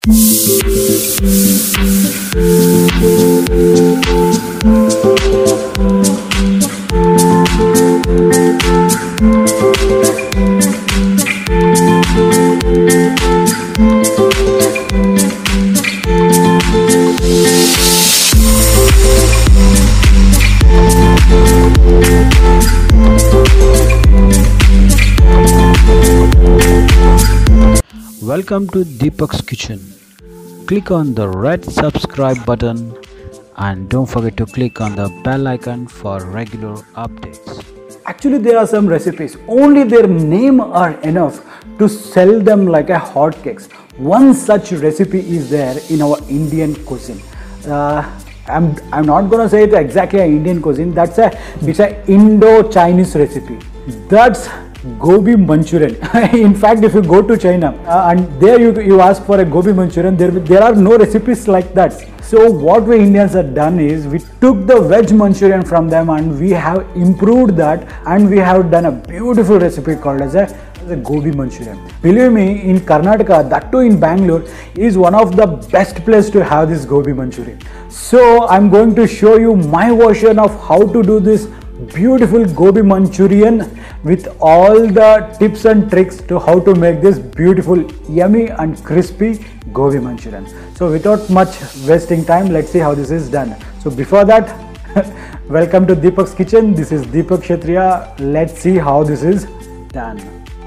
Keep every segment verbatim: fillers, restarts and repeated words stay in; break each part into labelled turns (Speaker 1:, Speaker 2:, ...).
Speaker 1: Welcome to Deepak's Kitchen. Click on the red subscribe button and don't forget to click on the bell icon for regular updates.
Speaker 2: Actually, there are some recipes, only their name are enough to sell them like a hotcakes. One such recipe is there in our Indian cuisine. Uh, I'm, I'm not gonna say it exactly an Indian cuisine, that's a, it's a Indo-Chinese recipe. That's Gobi Manchurian. In fact, if you go to China uh, and there you, you ask for a Gobi Manchurian, there, there are no recipes like that. So what we Indians have done is we took the veg Manchurian from them and we have improved that and we have done a beautiful recipe called as a, as a Gobi Manchurian. Believe me, in Karnataka, that too in Bangalore, is one of the best place to have this Gobi Manchurian. So I'm going to show you my version of how to do this beautiful Gobi Manchurian with all the tips and tricks to how to make this beautiful, yummy and crispy Gobi Manchurian. So without much wasting time, let's see how this is done. So before that, welcome to Deepak's Kitchen. This is Deepak Kshatriya. Let's see how this is done.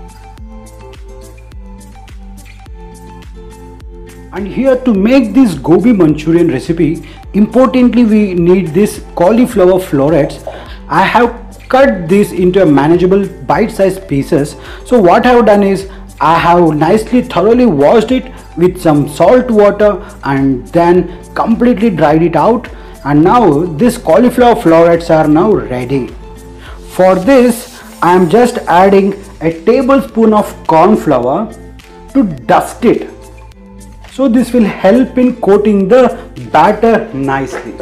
Speaker 2: And here to make this Gobi Manchurian recipe, importantly we need this cauliflower florets. I have cut this into a manageable bite-sized pieces. So what I have done is I have nicely thoroughly washed it with some salt water and then completely dried it out. And now this cauliflower florets are now ready. For this I am just adding a tablespoon of corn flour to dust it. So this will help in coating the batter nicely.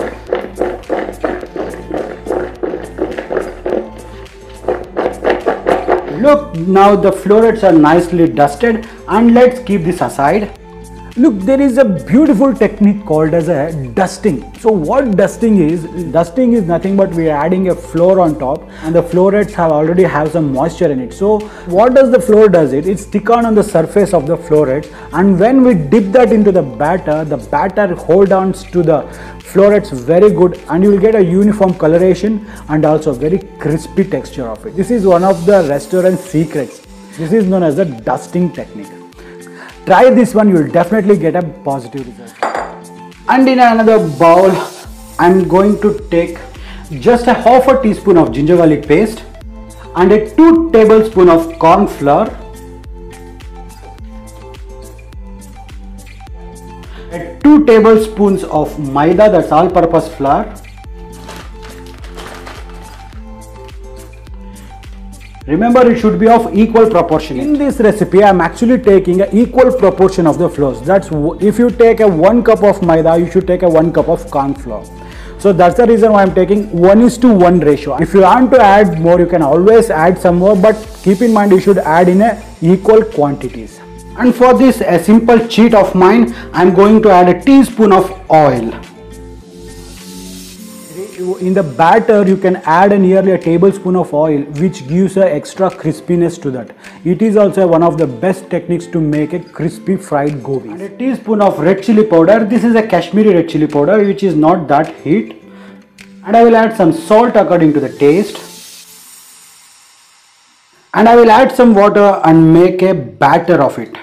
Speaker 2: Look, now the florets are nicely dusted and let's keep this aside. Look, there is a beautiful technique called as a dusting. So what dusting is, dusting is nothing but we are adding a flour on top and the florets have already have some moisture in it. So what does the flour does it? It stick on on the surface of the florets, and when we dip that into the batter, the batter hold on to the florets very good and you will get a uniform coloration and also very crispy texture of it. This is one of the restaurant secrets. This is known as the dusting technique. Try this one, you will definitely get a positive result. And in another bowl, I am going to take just a half a teaspoon of ginger garlic paste and a two tablespoon of corn flour, a two tablespoons of maida, that's all purpose flour. Remember, it should be of equal proportion. In this recipe, I am actually taking an equal proportion of the flours. That's if you take a one cup of maida, you should take a one cup of corn flour. So that's the reason why I am taking one is to one ratio. If you want to add more, you can always add some more, but keep in mind you should add in a equal quantities. And for this, a simple cheat of mine, I am going to add a teaspoon of oil. In the batter, you can add a nearly a tablespoon of oil, which gives a extra crispiness to that. It is also one of the best techniques to make a crispy fried gobi. And a teaspoon of red chili powder. This is a Kashmiri red chili powder, which is not that heat. And I will add some salt according to the taste. And I will add some water and make a batter of it.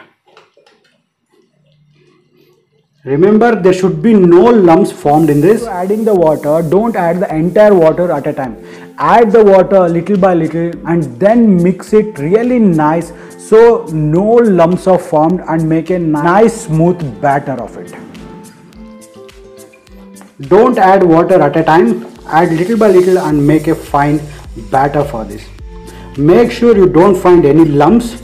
Speaker 2: Remember, there should be no lumps formed in this. So adding the water, don't add the entire water at a time. Add the water little by little and then mix it really nice so no lumps are formed and make a nice smooth batter of it. Don't add water at a time. Add little by little and make a fine batter for this. Make sure you don't find any lumps.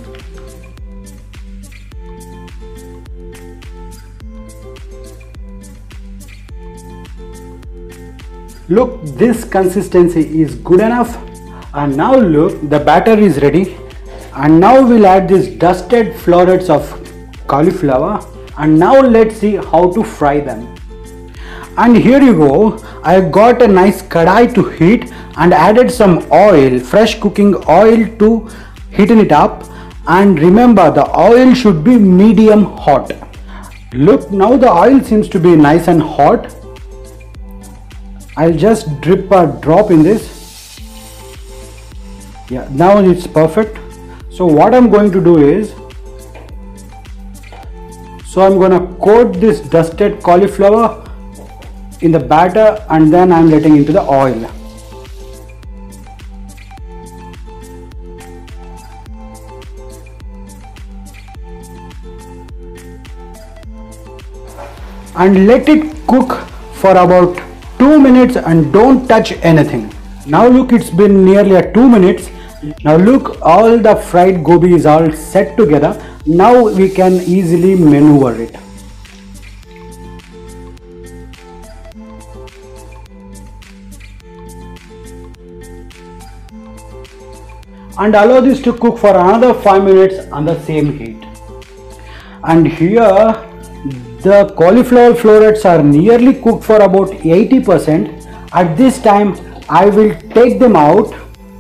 Speaker 2: Look, this consistency is good enough. And now look, the batter is ready. And now we'll add these dusted florets of cauliflower And now let's see how to fry them. And here you go, I got a nice kadai to heat and added some oil, fresh cooking oil to heaten it up. And remember, the oil should be medium hot. Look, now the oil seems to be nice and hot. I'll just drip a drop in this. Yeah, now it's perfect. So what I'm going to do is, so I'm going to coat this dusted cauliflower in the batter and then I'm letting into the oil. And let it cook for about two minutes and don't touch anything. Now look, it's been nearly a two minutes. Now look, all the fried gobi is all set together. Now we can easily maneuver it. And allow this to cook for another five minutes on the same heat. And here the cauliflower florets are nearly cooked for about eighty percent. At this time I will take them out.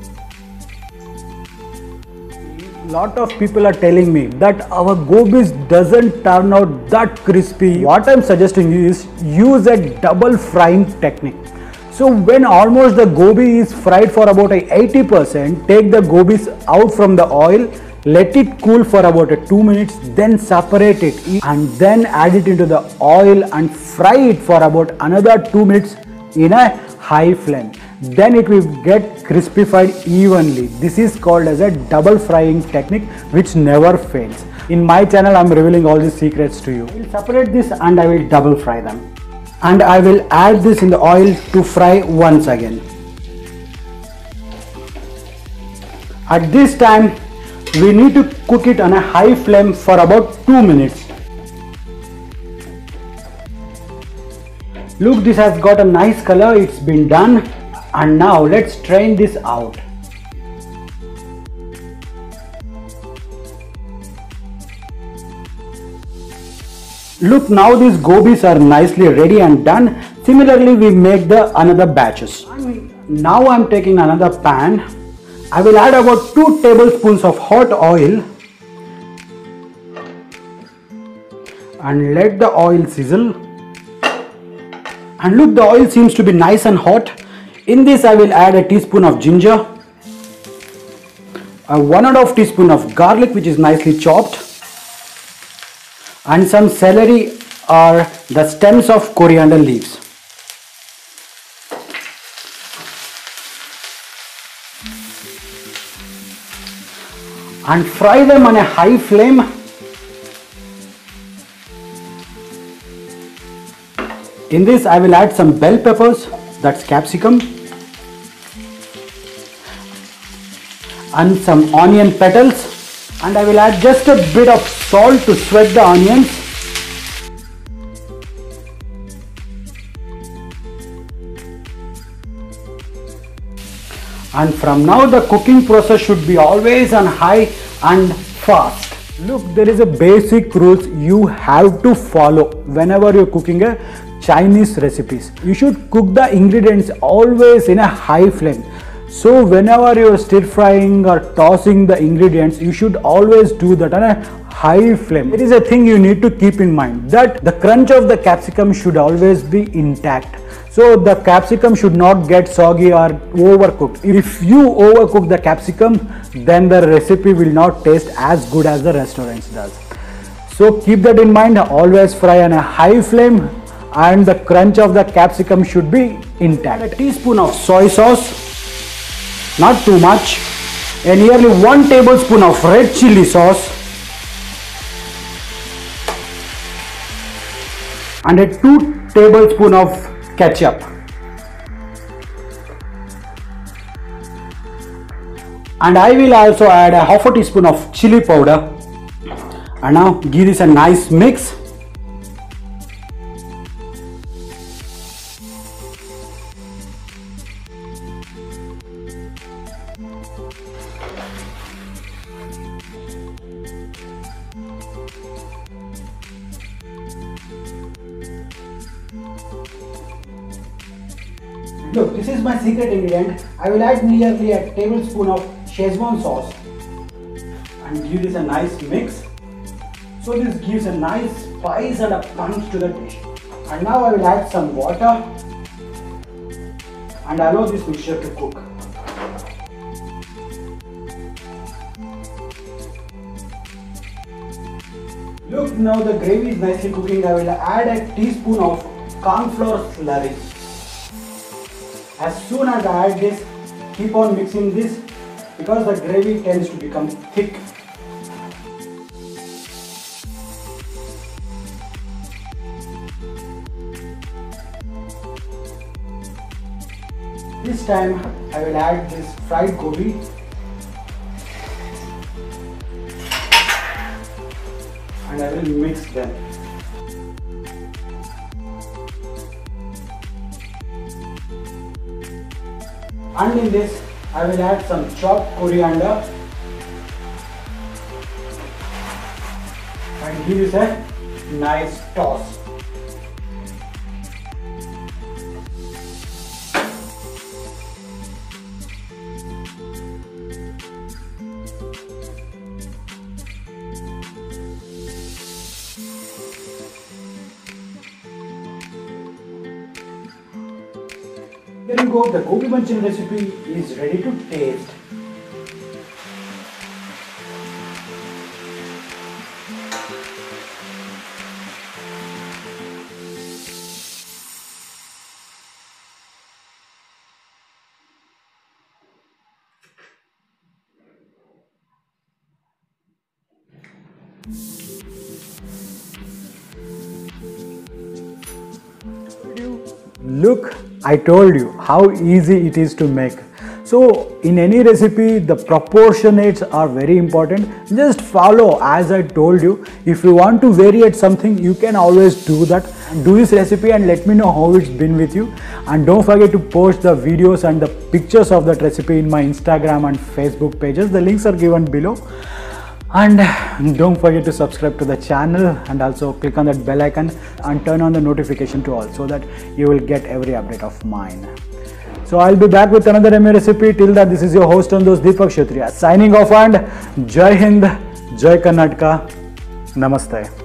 Speaker 2: Lot of people are telling me that our gobis doesn't turn out that crispy. What I'm suggesting is use a double frying technique. So when almost the gobi is fried for about eighty percent, take the gobis out from the oil, let it cool for about two minutes, then separate it and then add it into the oil and fry it for about another two minutes in a high flame. Then it will get crispified evenly. This is called as a double frying technique which never fails. In my channel I am revealing all these secrets to you. I will separate this and I will double fry them. And I will add this in the oil to fry once again. At this time we need to cook it on a high flame for about two minutes. Look, this has got a nice color, it's been done. And now let's strain this out. Look, now these gobis are nicely ready and done. Similarly, we make the another batches. Now I'm taking another pan. I will add about two tablespoons of hot oil and let the oil sizzle. And look, the oil seems to be nice and hot. In this I will add a teaspoon of ginger, a one and a half teaspoon of garlic which is nicely chopped, and some celery or the stems of coriander leaves. And fry them on a high flame. In this I will add some bell peppers, that's capsicum, and some onion petals, and I will add just a bit of salt to sweat the onions. And from now the cooking process should be always on high and fast. Look, there is a basic rules you have to follow whenever you're cooking a Chinese recipes. You should cook the ingredients always in a high flame. So whenever you are stir frying or tossing the ingredients, you should always do that on a high flame. It is a thing you need to keep in mind, that the crunch of the capsicum should always be intact. So the capsicum should not get soggy or overcooked. If you overcook the capsicum, then the recipe will not taste as good as the restaurants does. So keep that in mind, always fry on a high flame and the crunch of the capsicum should be intact. A teaspoon of soy sauce, not too much, and nearly one tablespoon of red chili sauce, and a two tablespoon of ketchup. And I will also add a half a teaspoon of chili powder. And now give this a nice mix. Look, this is my secret ingredient. I will add nearly a tablespoon of Szechuan sauce and give this a nice mix. So this gives a nice spice and a punch to the dish. And now I will add some water and allow this mixture to cook. Look, now the gravy is nicely cooking. I will add a teaspoon of corn flour slurry. As soon as I add this, keep on mixing this because the gravy tends to become thick. This time I will add this fried gobi and I will mix them. And in this I will add some chopped coriander and give this a nice toss. There you go, the gobi manchurian recipe is ready to taste. Look, I told you how easy it is to make. So in any recipe, the proportionates are very important. Just follow as I told you. If you want to vary at something, you can always do that. Do this recipe and let me know how it's been with you. And don't forget to post the videos and the pictures of that recipe in my Instagram and Facebook pages. The links are given below. And don't forget to subscribe to the channel and also click on that bell icon and turn on the notification to all so that you will get every update of mine. So I'll be back with another yummy recipe. Till that, this is your host on those Deepak Kshatriya signing off and Jai Hind, Jai Karnataka, Namaste.